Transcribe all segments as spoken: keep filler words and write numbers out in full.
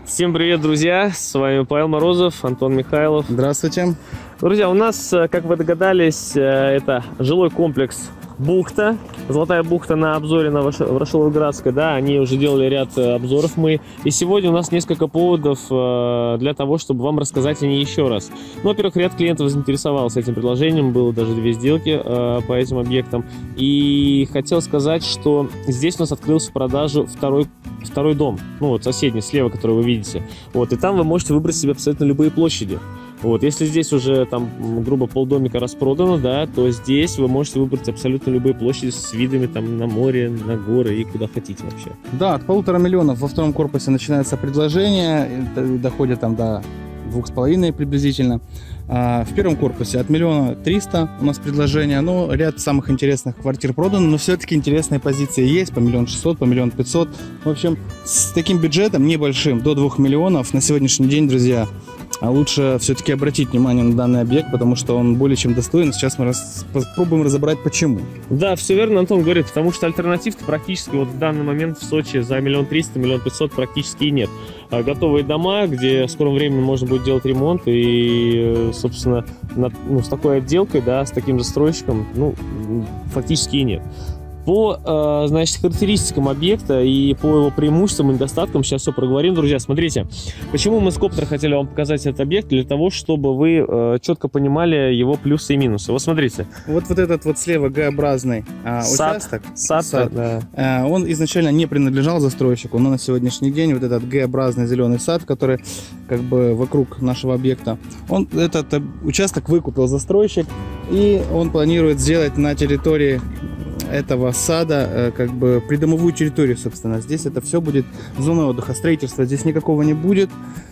Всем привет, друзья! С вами Павел Морозов, Антон Михайлов. Здравствуйте! Друзья, у нас, как вы догадались, это жилой комплекс «Бухта». Золотая бухта на обзоре на Ворошиловградской, да, они уже делали ряд обзоров мы. И сегодня у нас несколько поводов для того, чтобы вам рассказать о ней еще раз. Ну, во-первых, ряд клиентов заинтересовался этим предложением, было даже две сделки по этим объектам. И хотел сказать, что здесь у нас открылся в продажу второй, второй дом, ну вот соседний, слева, который вы видите. Вот, и там вы можете выбрать себе абсолютно любые площади. Вот, если здесь уже там, грубо, полдомика распродано, да, то здесь вы можете выбрать абсолютно любые площади с видами там на море, на горы и куда хотите вообще. Да, от полутора миллионов во втором корпусе начинается предложение, доходит там до двух с половиной приблизительно. А в первом корпусе от миллиона триста у нас предложение, но ряд самых интересных квартир продано, но все-таки интересные позиции есть по миллион шестьсот, по миллион пятьсот. В общем, с таким бюджетом небольшим, до двух миллионов на сегодняшний день, друзья, а лучше все-таки обратить внимание на данный объект, потому что он более чем достоин. Сейчас мы раз, попробуем разобрать, почему. Да, все верно, Антон говорит, потому что альтернатив-то практически вот в данный момент в Сочи за миллион триста, миллион пятьсот практически и нет. А готовые дома, где в скором времени можно будет делать ремонт и, собственно, на, ну, с такой отделкой, да, с таким застройщиком, ну, фактически и нет. По, значит, характеристикам объекта и по его преимуществам и недостаткам сейчас все проговорим, друзья. Смотрите, почему мы с коптера хотели вам показать этот объект, для того, чтобы вы четко понимали его плюсы и минусы. Вот смотрите. Вот, вот этот вот слева Г-образный а, сад, участок, сад, сад да. а, он изначально не принадлежал застройщику, но на сегодняшний день вот этот Г-образный зеленый сад, который как бы вокруг нашего объекта, он этот участок выкупил застройщик, и он планирует сделать на территории этого сада как бы придомовую территорию, собственно. Здесь это все будет зона отдыха. Строительства здесь никакого не будет.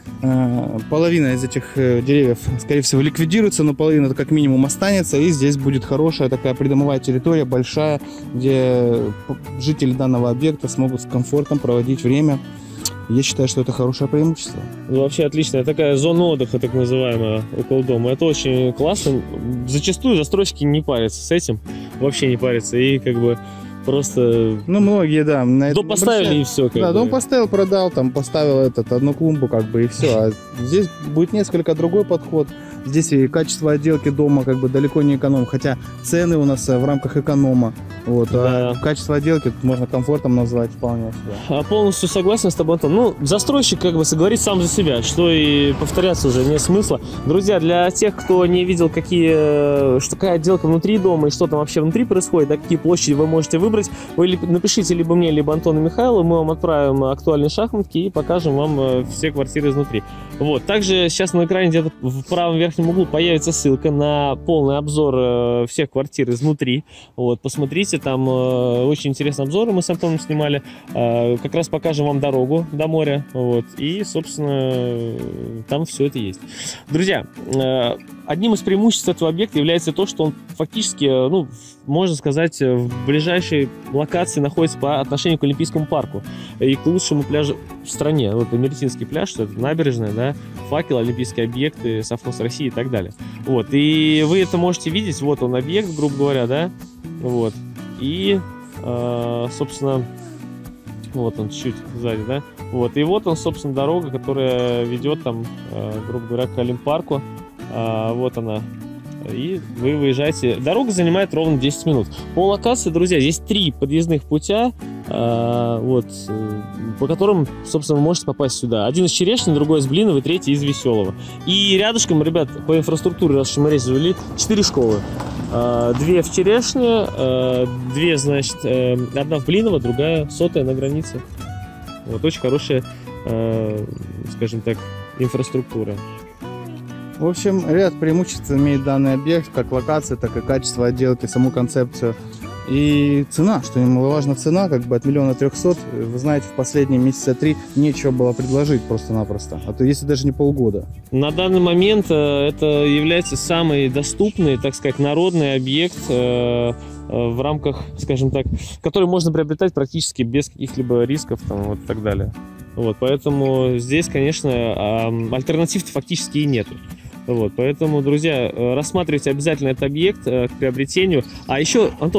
Половина из этих деревьев, скорее всего, ликвидируется, но половина как минимум останется. И здесь будет хорошая такая придомовая территория, большая, где жители данного объекта смогут с комфортом проводить время. Я считаю, что это хорошее преимущество. Ну, вообще отличная такая зона отдыха, так называемая, около дома. Это очень классно. Зачастую застройщики не парятся с этим, вообще не парятся. И как бы просто... Ну, многие, да. На дом поставили большая... и все. Да, бы. Дом поставил, продал, там поставил этот, одну клумбу, как бы, и все. А здесь будет несколько другой подход. Здесь и качество отделки дома как бы далеко не эконом, хотя цены у нас в рамках эконома. Вот, да. А качество отделки можно комфортом назвать вполне. А полностью согласен с тобой, Антон. Ну, застройщик как бы говорит сам за себя, что и повторяться уже нет смысла. Друзья, для тех, кто не видел, какие, что такая отделка внутри дома и что там вообще внутри происходит, да, какие площади вы можете выбрать, вы напишите либо мне, либо Антону Михайлову, мы вам отправим актуальные шахматки и покажем вам все квартиры изнутри. Вот. Также сейчас на экране где-то в правом верхнем углу появится ссылка на полный обзор всех квартир изнутри. Вот, посмотрите, там очень интересные обзоры мы с Антоном снимали. Как раз покажем вам дорогу до моря. Вот, и, собственно, там все это есть. Друзья, одним из преимуществ этого объекта является то, что он фактически, ну, можно сказать, в ближайшей локации находится по отношению к Олимпийскому парку и к лучшему пляжу в стране. Вот Америтинский пляж, это набережная, да, Факел, Олимпийские объекты, Совхоз России и так далее. Вот, и вы это можете видеть, вот он объект, грубо говоря, да, вот, и, э, собственно, вот он чуть сзади, да, вот, и вот он, собственно, дорога, которая ведет там, э, грубо говоря, к Олимпарку. А, вот она. И вы выезжаете. Дорога занимает ровно десять минут. По локации, друзья, здесь три подъездных путя, а, вот, по которым, собственно, вы можете попасть сюда. Один из Черешни, другой из Блинова, третий из Веселого. И рядышком, ребят, по инфраструктуре, раз мы рейс завели, четыре школы. А, две в Черешне, а, две, значит, одна в Блиново, другая сотая на границе. Вот, очень хорошая, а, скажем так, инфраструктура. В общем, ряд преимуществ имеет данный объект, как локация, так и качество отделки, саму концепцию. И цена, что немаловажно, цена, как бы от миллиона трехсот, вы знаете, в последние месяца три нечего было предложить просто-напросто, а то если даже не полгода. На данный момент это является самый доступный, так сказать, народный объект в рамках, скажем так, который можно приобретать практически без каких-либо рисков там, вот, и так далее. Вот, поэтому здесь, конечно, альтернатив-то фактически и нету. Вот, поэтому, друзья, рассматривайте обязательно этот объект к приобретению. А еще, Антон,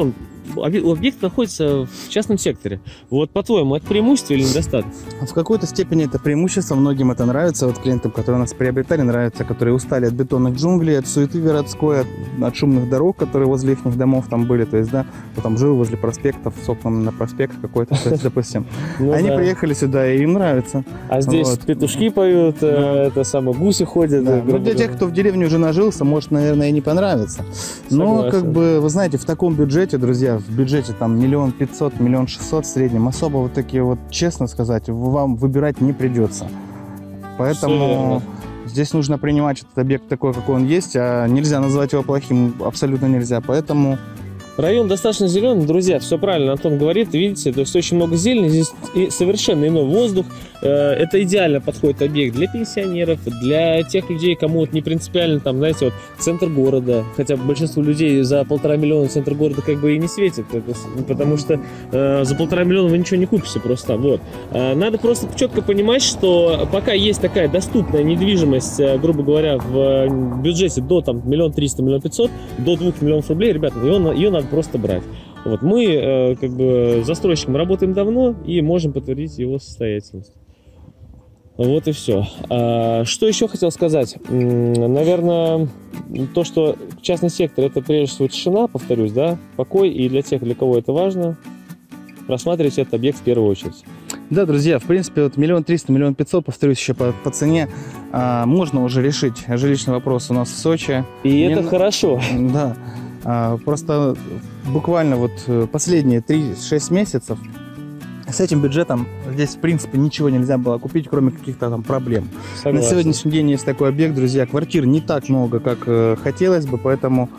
объект находится в частном секторе. Вот, по-твоему, это преимущество или недостаток? В какой-то степени это преимущество, многим это нравится. Вот клиентам, которые нас приобретали, нравится, которые устали от бетонных джунглей, от суеты городской, от, от шумных дорог, которые возле их домов там были. То есть, да, кто там жил возле проспектов, с окнами на проспект какой-то, то есть, допустим. Они приехали сюда, и им нравится. А здесь петушки поют, это самое, гуси ходят. Ну, для тех, кто в деревне уже нажился, может, наверное, и не понравится. Но, как бы, вы знаете, в таком бюджете, друзья, в бюджете там миллион пятьсот, миллион шестьсот в среднем, особо вот такие вот, честно сказать, вам выбирать не придется. Поэтому здесь нужно принимать этот объект такой, какой он есть, а нельзя назвать его плохим, абсолютно нельзя. Поэтому... Район достаточно зеленый, друзья, все правильно Антон говорит, видите, то есть очень много зелени, здесь и совершенно иной воздух. Это идеально подходит объект для пенсионеров, для тех людей, кому вот не принципиально, там, знаете, вот центр города, хотя большинству людей за полтора миллиона центр города как бы и не светит, это, потому что э, за полтора миллиона вы ничего не купите просто, вот. Надо просто четко понимать, что пока есть такая доступная недвижимость, грубо говоря, в бюджете до там миллион триста, миллион пятьсот, до двух миллионов рублей, ребята, ее, ее надо просто брать. Вот мы э, как бы застройщиком работаем давно и можем подтвердить его состоятельность. Вот и все. А, что еще хотел сказать? Наверное, то, что частный сектор — это прежде всего тишина, повторюсь, да, покой, и для тех, для кого это важно, рассматривайте этот объект в первую очередь. Да, друзья, в принципе, вот миллион триста, миллион пятьсот, повторюсь, еще по, по цене а, можно уже решить жилищный вопрос у нас в Сочи. И Мне это на... хорошо. Да. А, просто буквально вот последние три-шесть месяцев с этим бюджетом здесь, в принципе, ничего нельзя было купить, кроме каких-то там проблем. Согласен. На сегодняшний день есть такой объект, друзья, квартир не так много, как э, хотелось бы, поэтому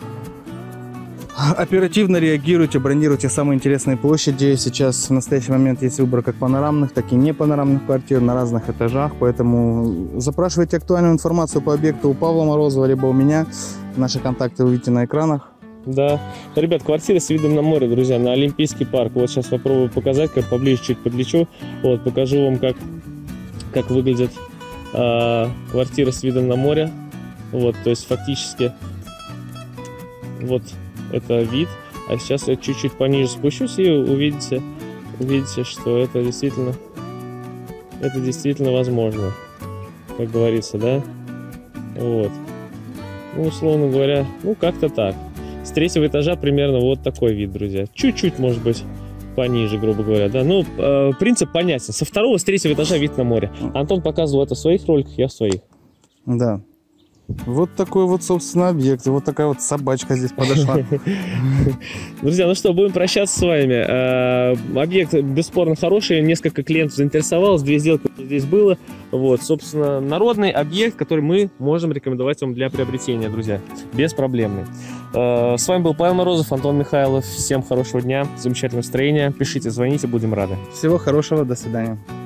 оперативно реагируйте, бронируйте самые интересные площади. Сейчас в настоящий момент есть выбор как панорамных, так и не панорамных квартир на разных этажах, поэтому запрашивайте актуальную информацию по объекту у Павла Морозова, либо у меня. Наши контакты вы видите на экранах. Да, ребят, квартира с видом на море, друзья, на Олимпийский парк. Вот сейчас попробую показать, как поближе чуть подлечу. Вот, покажу вам, как, как выглядит э, квартира с видом на море. Вот, то есть фактически вот это вид. А сейчас я чуть-чуть пониже спущусь и увидите, увидите, что это действительно, это действительно возможно, как говорится, да. Вот. Ну, условно говоря, ну как-то так. С третьего этажа примерно вот такой вид, друзья. Чуть-чуть, может быть, пониже, грубо говоря, да. Ну, э, принцип понятен. Со второго, с третьего этажа вид на море. Антон показывал это в своих роликах, я в своих. Да. Вот такой вот, собственно, объект. И вот такая вот собачка здесь подошла. Друзья, ну что, будем прощаться с вами. Объект бесспорно хороший. Несколько клиентов заинтересовалось. Две сделки здесь было. Вот, собственно, народный объект, который мы можем рекомендовать вам для приобретения, друзья. Беспроблемный. С вами был Павел Морозов, Антон Михайлов. Всем хорошего дня, замечательного настроения. Пишите, звоните, будем рады. Всего хорошего, до свидания.